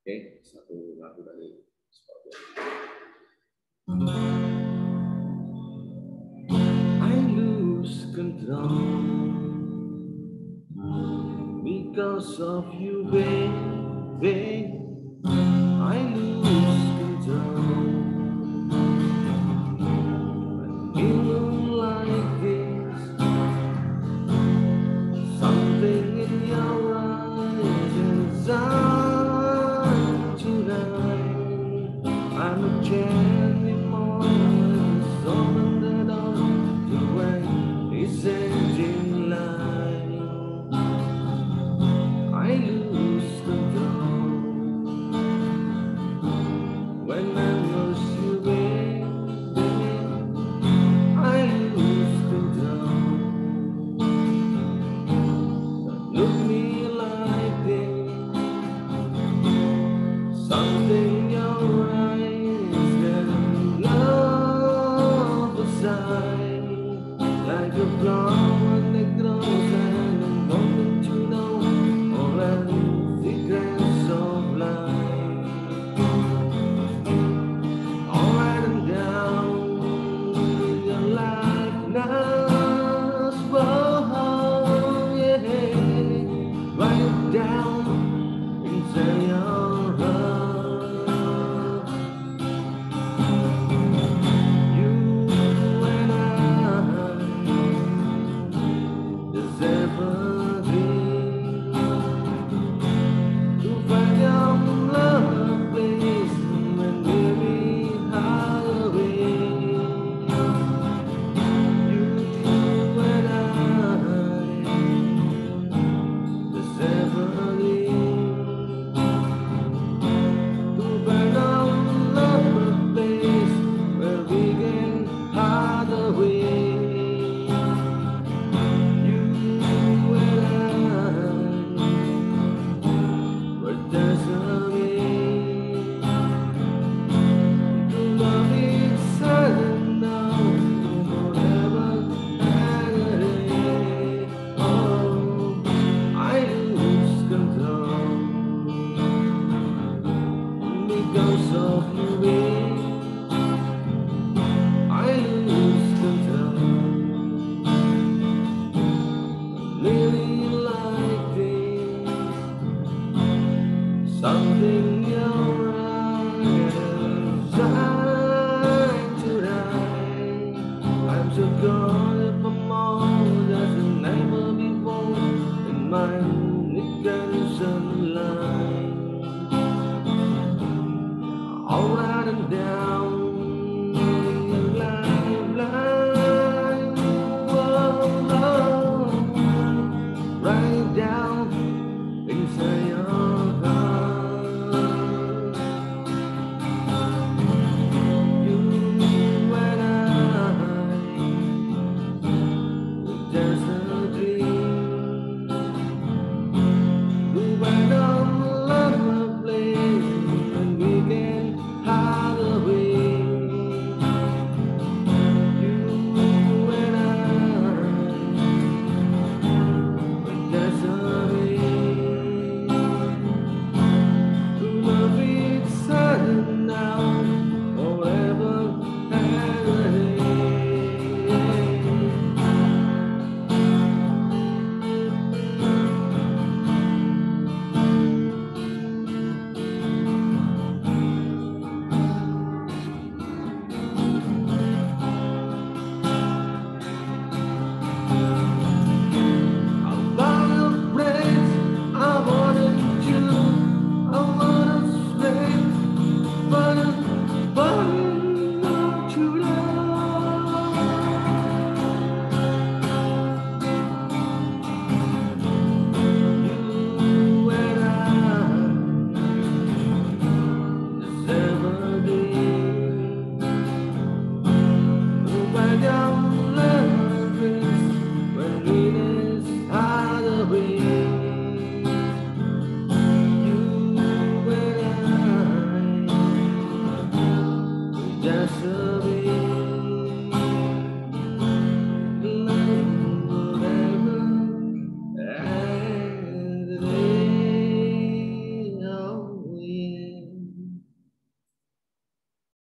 Oke, satu lagu dari I lose control because of you, baby. I lose control when you look like this. Something in your eyes inside tonight. I'm a cherry moment, someone that on the way is ending line. I lose control when I lose you, baby. I lose control. Look me like this. Something your eyes can love aside. Like a flower that grows and I'm wanting to know all the secrets of life. All right and down with your life now. Whoa, yeah. Write it down inside your heart. You and I deserve a dream to find your love place when weary highway. You and I deserve a dream to find our love place where we can hide away. You and I, where there's a way to love each other now, forever and a day. Oh, I lose control because of you, babe. I lose control. Living like this, something your eyes shine tonight. I'm so gone if I'm all as never before in my nickel sunlight. All right and down.